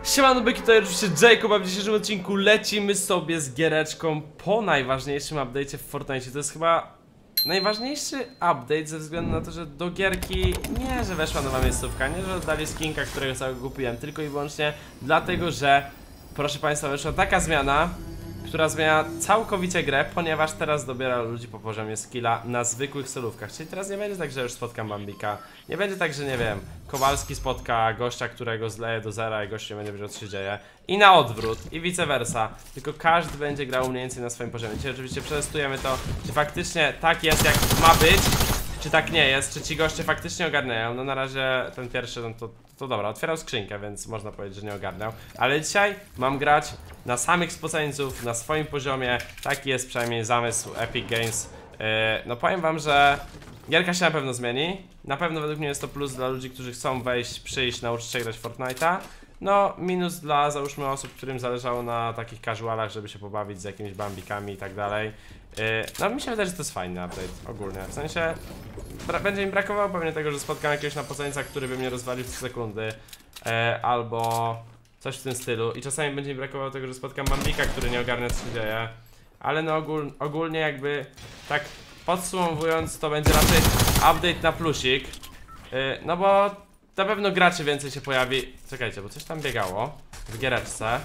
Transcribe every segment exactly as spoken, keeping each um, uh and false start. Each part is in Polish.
Siemano byki, to oczywiście Jacob, a w dzisiejszym odcinku lecimy sobie z giereczką po najważniejszym update'cie w Fortnite. To jest chyba najważniejszy update ze względu na to, że do gierki nie, że weszła nowa miejscówka, nie, że dali skinka, którego całego kupiłem, tylko i wyłącznie dlatego, że proszę państwa, weszła taka zmiana, która zmienia całkowicie grę, ponieważ teraz dobiera ludzi po poziomie skilla na zwykłych solówkach. Czyli teraz nie będzie tak, że już spotkam Bambika. Nie będzie tak, że nie wiem, Kowalski spotka gościa, którego zleje do zera i gościu nie będzie wiedział, co się dzieje. I na odwrót, i vice versa. Tylko każdy będzie grał mniej więcej na swoim poziomie. Dzisiaj oczywiście przetestujemy to, czy faktycznie tak jest, jak ma być, czy tak nie jest, czy ci goście faktycznie ogarniają. No na razie ten pierwszy, no to, to dobra, otwierał skrzynkę, więc można powiedzieć, że nie ogarniał. Ale dzisiaj mam grać na samych spoceńców, na swoim poziomie. Taki jest przynajmniej zamysł Epic Games. yy, No powiem wam, że gierka się na pewno zmieni. Na pewno według mnie jest to plus dla ludzi, którzy chcą wejść, przyjść, nauczyć się grać w Fortnite'a. No minus dla, załóżmy, osób, którym zależało na takich casualach, żeby się pobawić z jakimiś bambikami i tak dalej. Yy, no mi się wydaje, że to jest fajny update ogólnie, w sensie będzie mi brakowało pewnie tego, że spotkam jakiegoś napoceńca, który by mnie rozwalił w trzy sekundy, yy, albo coś w tym stylu, i czasami będzie mi brakowało tego, że spotkam bambika, który nie ogarnia, co się dzieje. Ale no ogól, ogólnie jakby tak podsumowując, to będzie raczej update na plusik, yy, no bo na pewno graczy więcej się pojawi. Czekajcie, bo coś tam biegało w giereczce.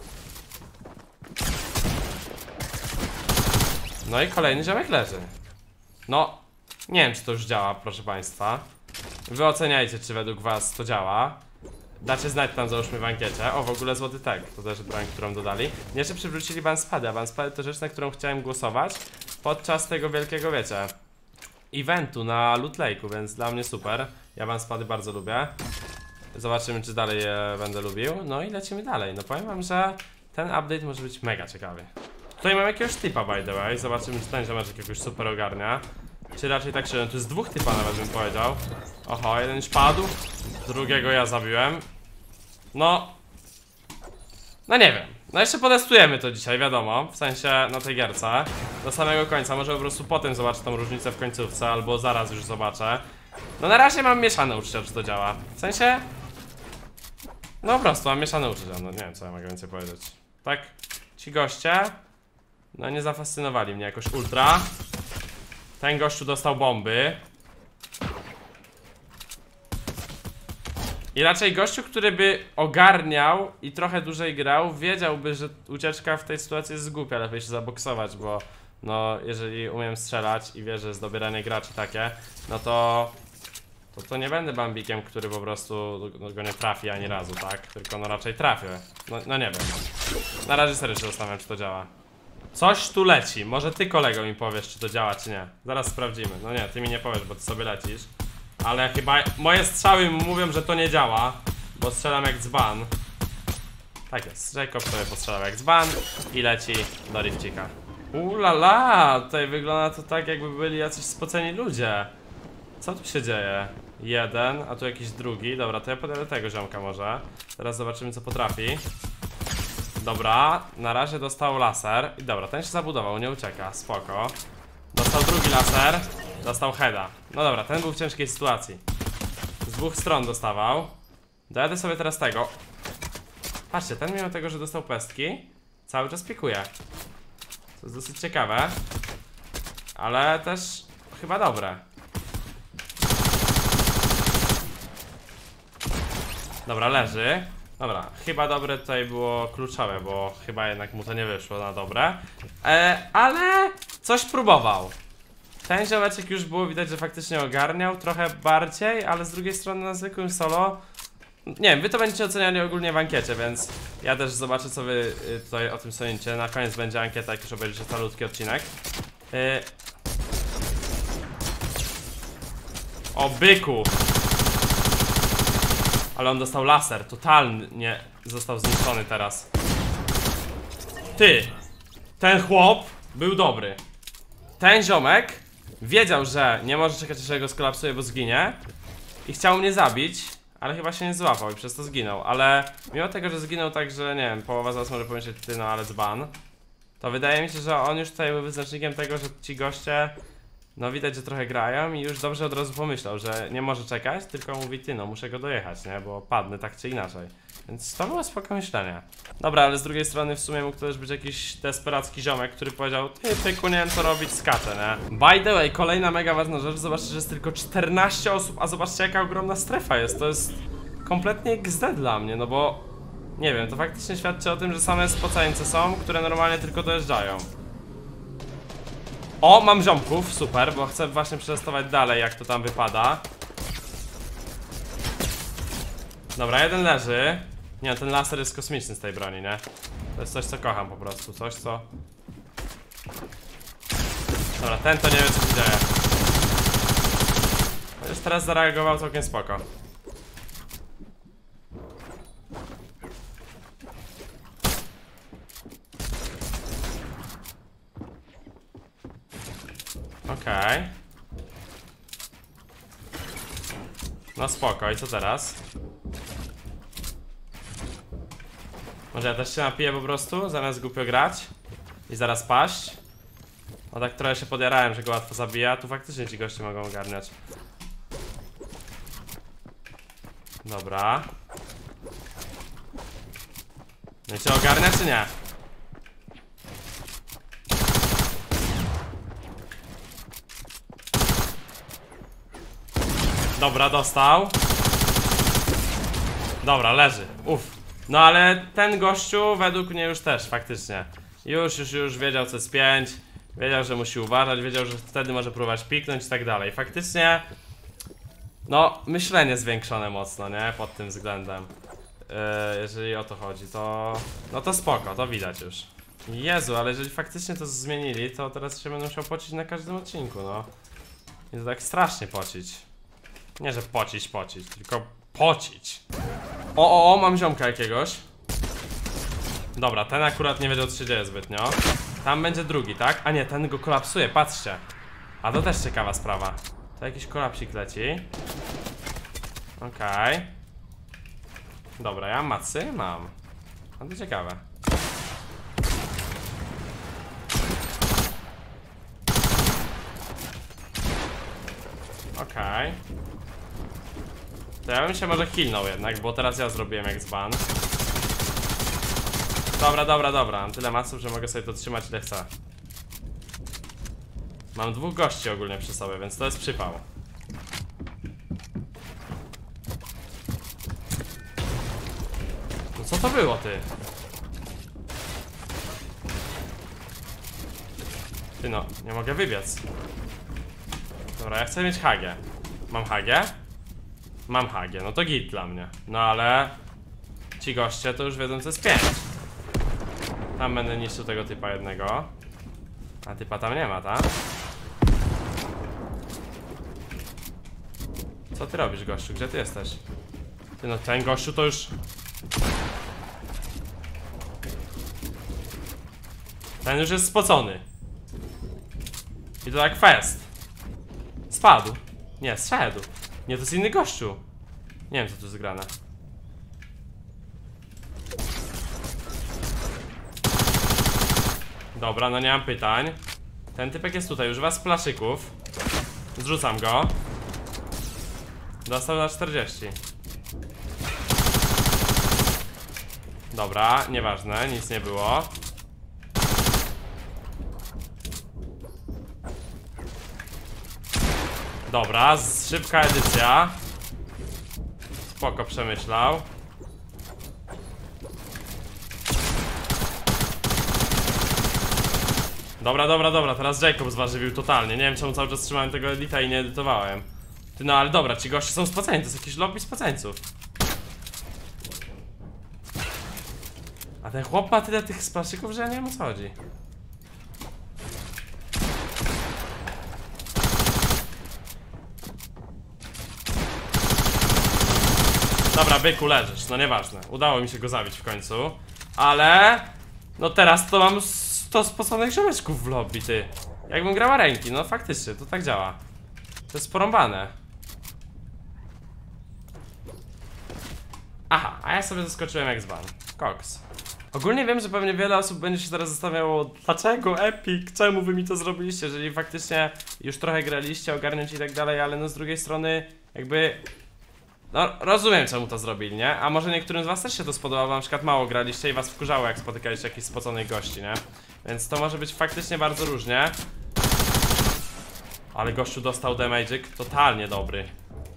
No i kolejny ziomek leży. No, nie wiem, czy to już działa, proszę państwa. Wy oceniajcie, czy według was to działa. Dacie znać tam, załóżmy, w ankiecie. O, w ogóle złoty tag, to też broń, którą dodali. Jeszcze przywrócili banspady, a banspady to rzecz, na którą chciałem głosować podczas tego wielkiego, wiecie, eventu na Loot Lake'u, więc dla mnie super. Ja banspady bardzo lubię. Zobaczymy, czy dalej je będę lubił. No i lecimy dalej. No powiem wam, że ten update może być mega ciekawy. Tutaj mam jakiegoś typa, by the way. Zobaczymy, czy ten ziomeczek jakoś super ogarnia, czy raczej tak się... Tu jest dwóch typa, nawet bym powiedział. Oho, jeden już padł, drugiego ja zabiłem. No... No nie wiem. No jeszcze potestujemy to dzisiaj, wiadomo. W sensie na tej gierce do samego końca. Może po prostu potem zobaczę tą różnicę w końcówce, albo zaraz już zobaczę. No na razie mam mieszane uczucia, czy to działa. W sensie... No po prostu mam mieszane uczucia, no nie wiem, co ja mogę więcej powiedzieć. Tak, ci goście no nie zafascynowali mnie jakoś ultra. Ten gościu dostał bomby. I raczej gościu, który by ogarniał i trochę dłużej grał, wiedziałby, że ucieczka w tej sytuacji jest głupia, lepiej się zaboksować, bo no jeżeli umiem strzelać i wierzę, że dobieranie graczy takie, no to to, to nie będę bambikiem, który po prostu go nie trafi ani razu, tak? Tylko no raczej trafię. No, no nie wiem. Na razie serio się zastanawiam, czy to działa. Coś tu leci. Może ty, kolego, mi powiesz, czy to działa, czy nie. Zaraz sprawdzimy. No nie, ty mi nie powiesz, bo ty sobie lecisz. Ale chyba moje strzały mówią, że to nie działa, bo strzelam jak dzban. Tak jest, Jacob sobie postrzelał jak dzban i leci do rifcika. Ulala, tutaj wygląda to tak, jakby byli jacyś spoceni ludzie. Co tu się dzieje? Jeden, a tu jakiś drugi. Dobra, to ja podjadę tego ziomka może. Teraz zobaczymy, co potrafi. Dobra, na razie dostał laser. I dobra, ten się zabudował, nie ucieka, spoko. Dostał drugi laser. Dostał heada. No dobra, ten był w ciężkiej sytuacji. Z dwóch stron dostawał. Dojadę sobie teraz tego. Patrzcie, ten mimo tego, że dostał pestki, cały czas pikuje. To jest dosyć ciekawe. Ale też chyba dobre. Dobra, leży. Dobra, chyba dobre tutaj było kluczowe, bo chyba jednak mu to nie wyszło na dobre. e, Ale coś próbował. Ten ziomeczek już było widać, że faktycznie ogarniał trochę bardziej, ale z drugiej strony na zwykłym solo, nie wiem, wy to będziecie oceniali ogólnie w ankiecie, więc ja też zobaczę, co wy tutaj o tym sądzicie. Na koniec będzie ankieta, jak już obejrzycie calutki odcinek. yy... O byku! Ale on dostał laser, totalnie został zniszczony teraz. Ty! Ten chłop był dobry. Ten ziomek wiedział, że nie może czekać, aż go skolapsuje, bo zginie. I chciał mnie zabić, ale chyba się nie złapał i przez to zginął. Ale mimo tego, że zginął tak, że nie wiem, połowa z was może pomyśleć, ty no ale dzban, to wydaje mi się, że on już tutaj był wyznacznikiem tego, że ci goście No widać, że trochę grają i już dobrze od razu pomyślał, że nie może czekać, tylko mówi ty no muszę go dojechać, nie? Bo padnę tak czy inaczej. Więc to było spoko myślenie. Dobra, ale z drugiej strony w sumie mógł to też być jakiś desperacki ziomek, który powiedział ty tyku, nie wiem co robić, skaczę, nie? By the way, kolejna mega ważna rzecz, zobaczcie, że jest tylko czternaście osób, a zobaczcie jaka ogromna strefa jest, to jest kompletnie X D dla mnie, no bo nie wiem, to faktycznie świadczy o tym, że same spoceńce są, które normalnie tylko dojeżdżają. O, mam ziomków, super, bo chcę właśnie przetestować dalej jak to tam wypada. Dobra, jeden leży. Nie, ten laser jest kosmiczny z tej broni, nie? To jest coś co kocham po prostu, coś co... Dobra, ten to nie wiem co się dzieje. Już teraz zareagował całkiem spoko. Okej. Okay. No spoko, i co teraz? Może ja też się napiję po prostu, zamiast głupio grać i zaraz paść. No tak trochę się podjarałem, że go łatwo zabija. Tu faktycznie ci goście mogą ogarniać. Dobra. No i cię ogarnia czy nie? Dobra, dostał. Dobra, leży. Uff. No ale ten gościu według mnie już też faktycznie Już, już, już wiedział co jest pięć. Wiedział, że musi uważać, wiedział, że wtedy może próbować piknąć i tak dalej. Faktycznie no, myślenie zwiększone mocno, nie? Pod tym względem yy, jeżeli o to chodzi, to... No to spoko, to widać już. Jezu, ale jeżeli faktycznie to zmienili, to teraz się będę musiał pocić na każdym odcinku, no. I to tak strasznie pocić. Nie, że pocić, pocić, tylko pocić. O, o, o, mam ziomka jakiegoś. Dobra, ten akurat nie wiedział co się dzieje zbytnio. Tam będzie drugi, tak? A nie, ten go kolapsuje, patrzcie. A to też ciekawa sprawa. To jakiś kolapsik leci. Okej. Okay. Dobra, ja mam macy? Mam. A to ciekawe. Okej. Okay. To ja bym się może healnął jednak, bo teraz ja zrobiłem X-ban. Dobra, dobra, dobra. Mam tyle maców, że mogę sobie to trzymać ile chcę. Mam dwóch gości ogólnie przy sobie, więc to jest przypał. No co to było, ty? Ty no, nie mogę wybiec. Dobra, ja chcę mieć Hagę. Mam Hagę? Mam Hagę, no to git dla mnie. No ale... Ci goście to już wiedzą co jest pięć. Tam będę niszczył tego typa jednego. A typa tam nie ma, tak? Co ty robisz, gościu? Gdzie ty jesteś? Ty no, ten gościu to już... Ten już jest spocony. I to jak fest. Spadł. Nie, zszedł. Nie, to jest inny gościu. Nie wiem co tu jest grane. Dobra, no nie mam pytań. Ten typek jest tutaj, używa splaszyków. Zrzucam go. Dostał na czterdzieści. Dobra, nieważne, nic nie było. Dobra, szybka edycja. Spoko przemyślał. Dobra, dobra, dobra, teraz Jacob zwarzywił totalnie. Nie wiem czemu cały czas trzymałem tego edita i nie edytowałem. Ty no ale dobra, ci goście są spoceni, to jest jakiś lobby spoceńców. A ten chłop ma tyle tych splaszyków, że ja nie wiem o co chodzi. Dobra, byku, leżysz, no nieważne. Udało mi się go zabić w końcu. Ale... No teraz to mam sto spoconych ziomeczków w lobby, ty. Jakbym grała ręki, no faktycznie, to tak działa. To jest porąbane. Aha, a ja sobie zaskoczyłem X-ban. Cox. Ogólnie wiem, że pewnie wiele osób będzie się teraz zastanawiało, dlaczego Epic, czemu wy mi to zrobiliście, jeżeli faktycznie już trochę graliście, ogarniać i tak dalej, ale no z drugiej strony jakby... No rozumiem, czemu to zrobili, nie? A może niektórym z was też się to spodobało, bo na przykład mało graliście i was wkurzało, jak spotykaliście jakichś spoconych gości, nie? Więc to może być faktycznie bardzo różnie. Ale gościu dostał damage'ik totalnie dobry.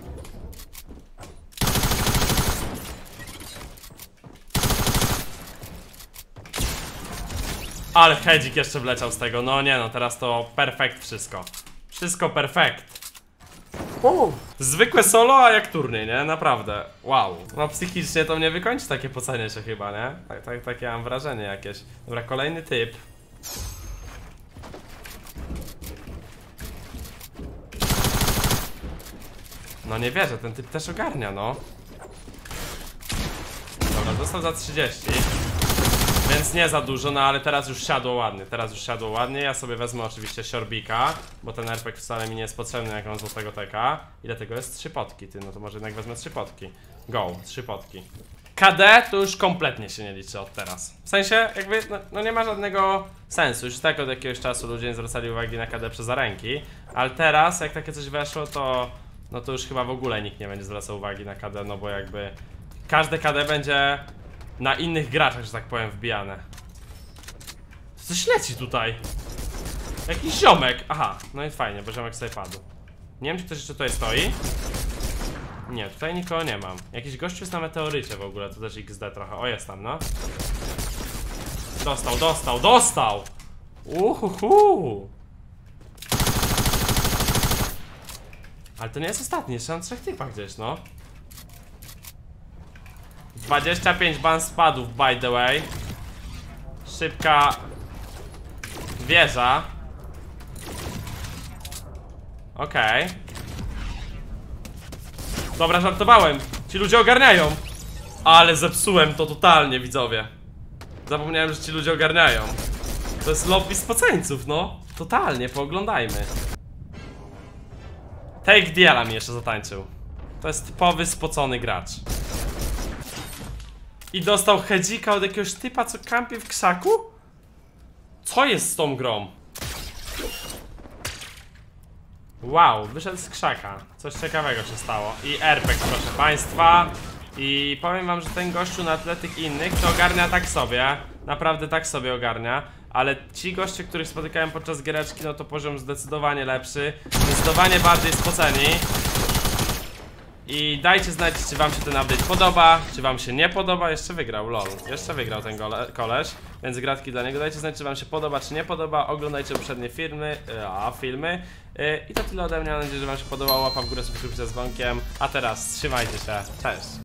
Ale hedzik jeszcze wleciał z tego, no nie no, teraz to perfekt wszystko. Wszystko perfekt. Uh. Zwykłe solo, a jak turniej, nie? Naprawdę. Wow. No psychicznie to mnie wykończy takie pocenie się chyba, nie? Tak, tak, takie mam wrażenie jakieś. Dobra, kolejny typ. No nie wierzę, ten typ też ogarnia, no. Dobra, dostał za trzydzieści. Więc nie za dużo, no ale teraz już siadło ładnie, teraz już siadło ładnie. Ja sobie wezmę oczywiście siorbika, bo ten er pe gie wcale mi nie jest potrzebny, jak mam złotego teka. Ile tego jest? Trzy potki, ty, no to może jednak wezmę trzy potki. Go, trzy potki. K D to już kompletnie się nie liczy od teraz. W sensie, jakby, no, no nie ma żadnego sensu. Już tak od jakiegoś czasu ludzie nie zwracali uwagi na K D przez ręki. Ale teraz, jak takie coś weszło, to... No to już chyba w ogóle nikt nie będzie zwracał uwagi na K D, no bo jakby... Każde K D będzie... na innych graczach, że tak powiem, wbijane. Coś leci tutaj. Jakiś ziomek. Aha, no i fajnie, bo ziomek sobie padł. Nie wiem, czy ktoś jeszcze tutaj stoi. Nie, tutaj nikogo nie mam. Jakiś gościu jest na meteorycie w ogóle, to też iks de trochę. O, jest tam, no. Dostał, dostał, dostał! Uhuhu! Ale to nie jest ostatni, jeszcze mam trzech typach gdzieś, no. dwadzieścia pięć ban spadów, by the way. Szybka wieża. Okej. Okay. Dobra, żartowałem. Ci ludzie ogarniają. Ale zepsułem to totalnie, widzowie. Zapomniałem, że ci ludzie ogarniają. To jest lobby spoceńców, no. Totalnie, pooglądajmy. Take Diela mi jeszcze zatańczył. To jest typowy spocony gracz. I dostał hedzika od jakiegoś typa, co kampi w krzaku? Co jest z tą grą? Wow, wyszedł z krzaka. Coś ciekawego się stało. I er pe gie, proszę państwa. I powiem wam, że ten gościu na tle tych innych to ogarnia tak sobie. Naprawdę tak sobie ogarnia. Ale ci goście, których spotykałem podczas giereczki, no to poziom zdecydowanie lepszy. Zdecydowanie bardziej spoceni. I dajcie znać, czy wam się ten update podoba, czy wam się nie podoba. Jeszcze wygrał, lol. Jeszcze wygrał ten koleś. Więc gratki dla niego. Dajcie znać, czy wam się podoba, czy nie podoba. Oglądajcie poprzednie filmy, a filmy. I to tyle ode mnie. Mam nadzieję, że wam się podobało. Łapa w górę, subskrypcja z dzwonkiem. A teraz trzymajcie się. Cześć.